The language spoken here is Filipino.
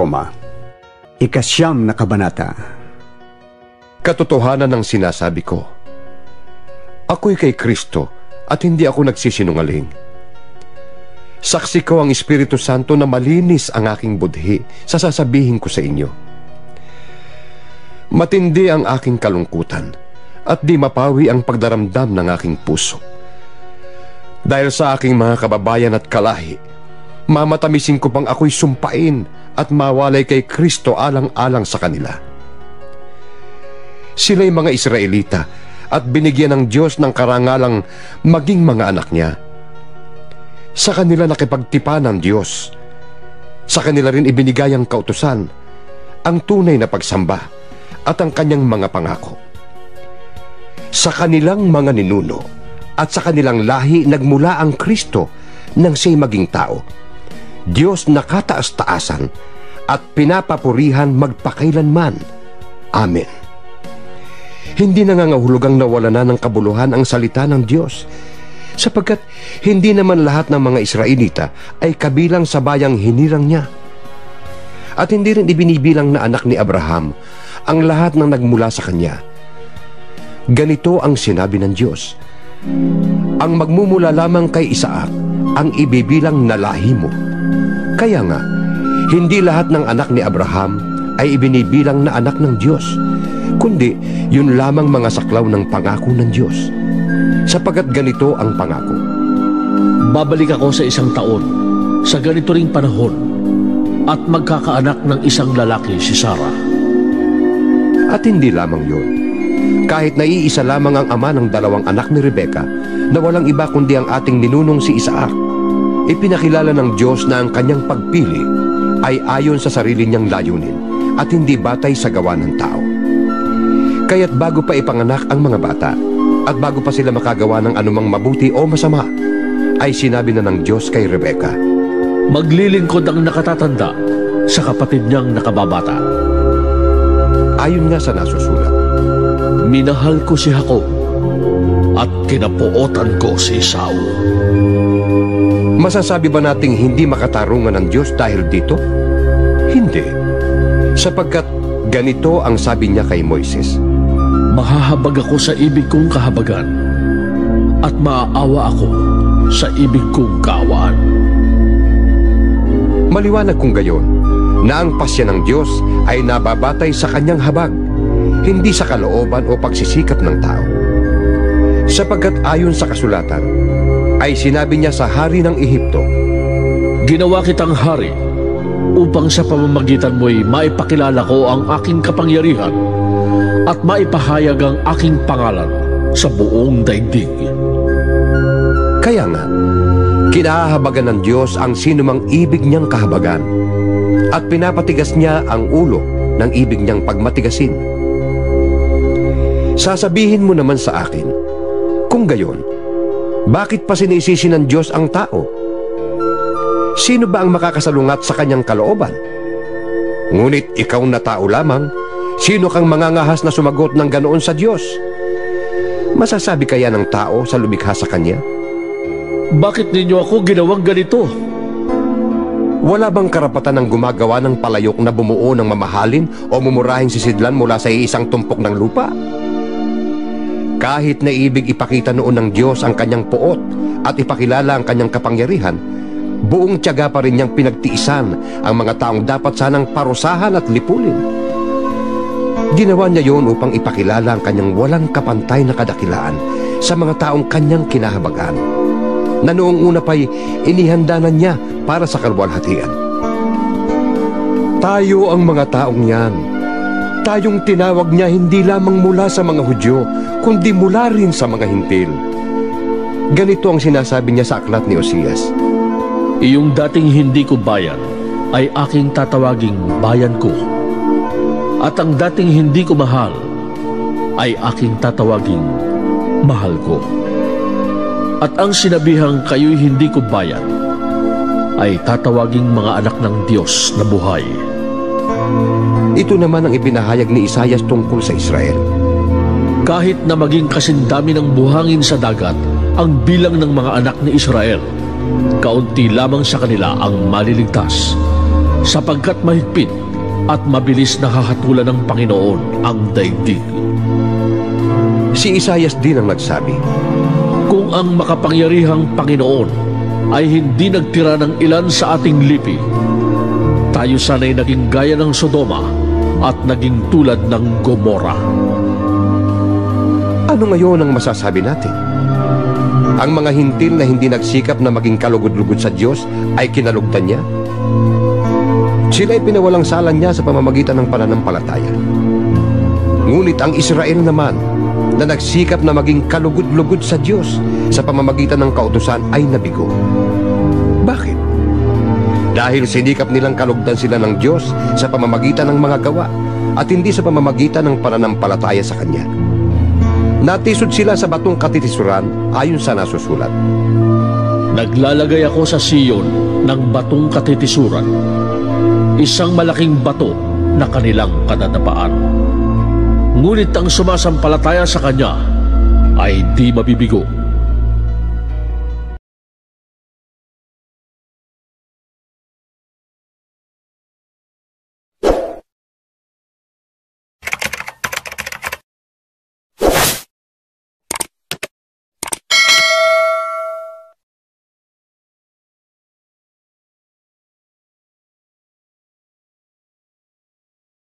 Roma, 9 na kabanata. Katotohanan ng sinasabi ko. Ako'y kay Kristo at hindi ako nagsisinungaling. Saksi ko ang Espiritu Santo na malinis ang aking budhi sa sasabihin ko sa inyo. Matindi ang aking kalungkutan at di mapawi ang pagdaramdam ng aking puso. Dahil sa aking mga kababayan at kalahi, mamatamisin ko pang ako'y sumpain at mawalay kay Kristo alang-alang sa kanila. Sila'y mga Israelita at binigyan ng Diyos ng karangalang maging mga anak niya. Sa kanila nakipagtipan ng Diyos. Sa kanila rin ibinigay ang kautusan, ang tunay na pagsamba at ang kanyang mga pangako. Sa kanilang mga ninuno at sa kanilang lahi nagmula ang Kristo nang siya'y maging tao. Diyos na kataas-taasan at pinapapurihan magpakailanman. Amen. Hindi nangangahulugang nawala na ng kabuluhan ang salita ng Diyos, sapagkat hindi naman lahat ng mga Israelita ay kabilang sa bayang hinirang niya. At hindi rin ibinibilang na anak ni Abraham ang lahat ng nagmula sa kanya. Ganito ang sinabi ng Diyos: ang magmumula lamang kay Isaac ang ibibilang na lahi mo. Kaya nga, hindi lahat ng anak ni Abraham ay ibinibilang na anak ng Diyos, kundi yun lamang mga saklaw ng pangako ng Diyos. Sapagkat ganito ang pangako: babalik ako sa 1 taon, sa ganito ring panahon, at magkakaanak ng isang lalaki si Sarah. At hindi lamang yun. Kahit naiisa lamang ang ama ng 2 anak ni Rebecca, na walang iba kundi ang ating ninunong si Isaac, ipinakilala ng Diyos na ang kanyang pagpili ay ayon sa sarili niyang layunin at hindi batay sa gawa ng tao. Kaya't bago pa ipanganak ang mga bata at bago pa sila makagawa ng anumang mabuti o masama, ay sinabi na ng Diyos kay Rebecca, maglilingkod ang nakatatanda sa kapatid niyang nakababata. Ayon nga sa nasusulat, minahal ko si Jacob at kinapuotan ko si Esau. Masasabi ba nating hindi makatarungan ng Diyos dahil dito? Hindi. Sapagkat ganito ang sabi niya kay Moises: mahahabag ako sa ibig kong kahabagan at maaawa ako sa ibig kong kaawaan. Maliwanag kung gayon na ang pasya ng Diyos ay nababatay sa kanyang habag, hindi sa kalooban o pagsisikap ng tao. Sapagkat ayon sa kasulatan, ay sinabi niya sa hari ng Ehipto, ginawa kitang hari upang sa pamamagitan mo'y maipakilala ko ang aking kapangyarihan at maipahayag ang aking pangalan sa buong daigdig. Kaya nga, kinahahabagan ng Diyos ang sinumang ibig niyang kahabagan at pinapatigas niya ang ulo ng ibig niyang pagmatigasin. Sasabihin mo naman sa akin, kung gayon, bakit pa sinisisi ng Diyos ang tao? Sino ba ang makakasalungat sa kanyang kalooban? Ngunit ikaw na tao lamang, sino kang mangangahas na sumagot ng ganoon sa Diyos? Masasabi kaya ng tao sa lumikha sa kanya? Bakit ninyo ako ginawang ganito? Wala bang karapatan ng gumagawa ng palayok na bumuo ng mamahalin o mumurahing sisidlan mula sa iisang tumpok ng lupa? Kahit na ibig ipakita noon ng Diyos ang kanyang puot at ipakilala ang kanyang kapangyarihan, buong tiyaga pa rin niyang pinagtiisan ang mga taong dapat sanang parusahan at lipulin. Ginawa niya yon upang ipakilala ang kanyang walang kapantay na kadakilaan sa mga taong kanyang kinahabagan, na noong una pa'y inihanda na niya para sa kalwalhatian. Tayo ang mga taong yan. Tayong tinawag niya hindi lamang mula sa mga Hudyo, kundi mula rin sa mga Hintil. Ganito ang sinasabi niya sa aklat ni Osias: iyong dating hindi ko bayan ay aking tatawaging bayan ko, at ang dating hindi ko mahal ay aking tatawaging mahal ko. At ang sinabihang kayo'y hindi ko bayan ay tatawaging mga anak ng Diyos na buhay. Ito naman ang ibinahayag ni Isaias tungkol sa Israel: kahit na maging kasindami ng buhangin sa dagat ang bilang ng mga anak ni Israel, kaunti lamang sa kanila ang maliligtas, sapagkat mahigpit at mabilis na hahatulan ng Panginoon ang daigdig. Si Isaias din ang nagsabi, Kung ang makapangyarihang Panginoon ay hindi nagtira ng ilan sa ating lipi, tayo sana'y naging gaya ng Sodoma at naging tulad ng Gomora. ano ngayon ang masasabi natin? Ang mga hintil na hindi nagsikap na maging kalugod-lugod sa Diyos ay kinalugtan niya? Sila ay pinawalang sala niya sa pamamagitan ng pananampalataya. Ngunit ang Israel naman na nagsikap na maging kalugod-lugod sa Diyos sa pamamagitan ng kautusan ay nabigo. Bakit? Dahil sinikap nilang kalugdan sila ng Diyos sa pamamagitan ng mga gawa at hindi sa pamamagitan ng pananampalataya sa Kanya. Natisod sila sa batong katitisuran ayon sa nasusulat. Naglalagay ako sa Siyon ng batong katitisuran, isang malaking bato na kanilang kadadapaan. Ngunit ang sumasampalataya sa Kanya ay di mabibigo.